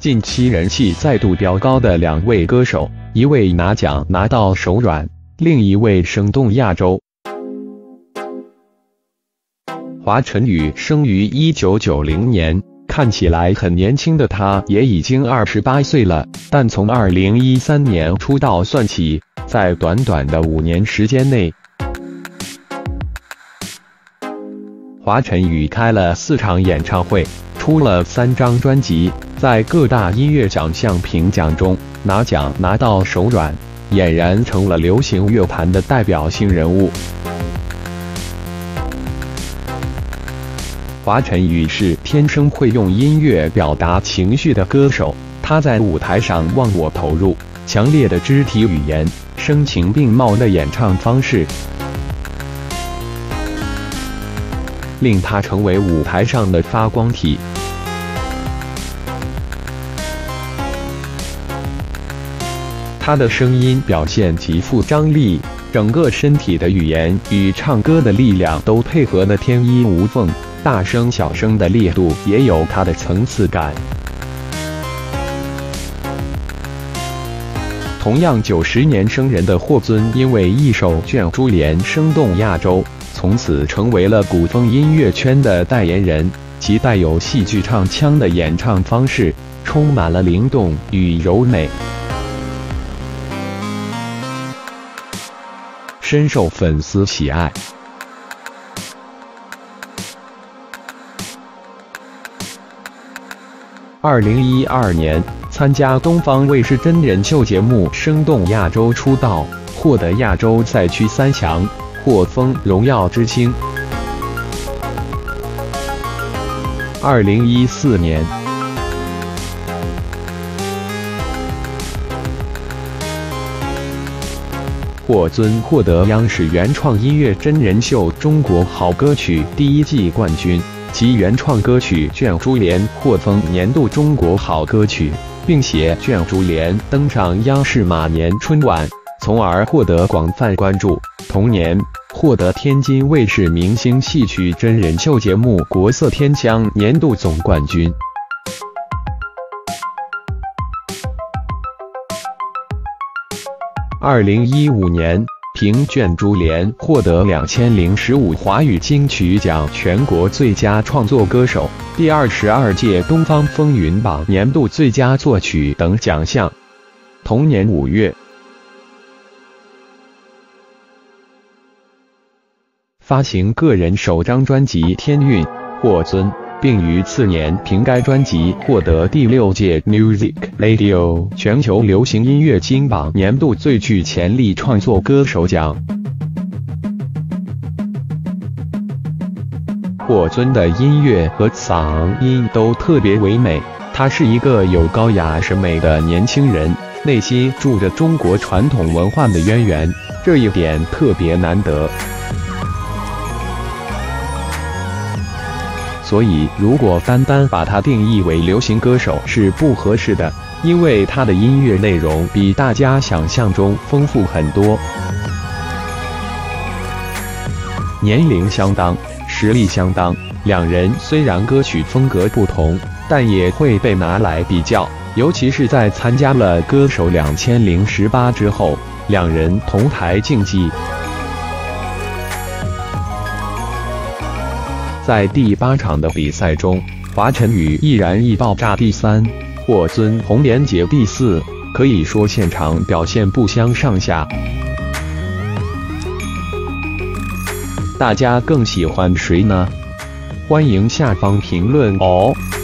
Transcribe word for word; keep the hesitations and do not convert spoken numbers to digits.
近期人气再度飙高的两位歌手，一位拿奖拿到手软，另一位声动亚洲。华晨宇生于一九九零年，看起来很年轻的他也已经二十八岁了，但从二零一三年出道算起，在短短的五年时间内，华晨宇开了四场演唱会，出了三张专辑，在各大音乐奖项评奖中拿奖拿到手软，俨然成了流行乐坛的代表性人物。华晨宇是天生会用音乐表达情绪的歌手，他在舞台上忘我投入，强烈的肢体语言，声情并茂的演唱方式，令他成为舞台上的发光体。他的声音表现极富张力，整个身体的语言与唱歌的力量都配合得天衣无缝，大声小声的力度也有它的层次感。同样九十年生人的霍尊，因为一首《卷珠帘》声动亚洲，从此成为了古风音乐圈的代言人。其带有戏剧唱腔的演唱方式，充满了灵动与柔美，深受粉丝喜爱。二零一二年，参加东方卫视真人秀节目《声动亚洲》出道，获得亚洲赛区三强，获封荣耀之星。二零一四年，霍尊获得央视原创音乐真人秀《中国好歌曲》第一季冠军。其原创歌曲《卷珠帘》获封年度中国好歌曲，并携《卷珠帘》登上央视马年春晚，从而获得广泛关注。同年，获得天津卫视明星戏曲真人秀节目《国色天香》年度总冠军。二零一五年，凭《卷珠帘》获得两千零十五华语金曲奖全国最佳创作歌手、第二十二届东方风云榜年度最佳作曲等奖项。同年五月，发行个人首张专辑《天韵》，霍尊，并于次年凭该专辑获得第六届 Music Radio 全球流行音乐金榜年度最具潜力创作歌手奖。霍尊的音乐和嗓音都特别唯美，他是一个有高雅审美的年轻人，内心住着中国传统文化的渊源，这一点特别难得。所以，如果单单把他定义为流行歌手是不合适的，因为他的音乐内容比大家想象中丰富很多。年龄相当，实力相当，两人虽然歌曲风格不同，但也会被拿来比较，尤其是在参加了《歌手两千零十八》之后，两人同台竞技。在第八场的比赛中，华晨宇毅然一爆炸第三，霍尊红莲姐第四，可以说现场表现不相上下。大家更喜欢谁呢？欢迎下方评论哦。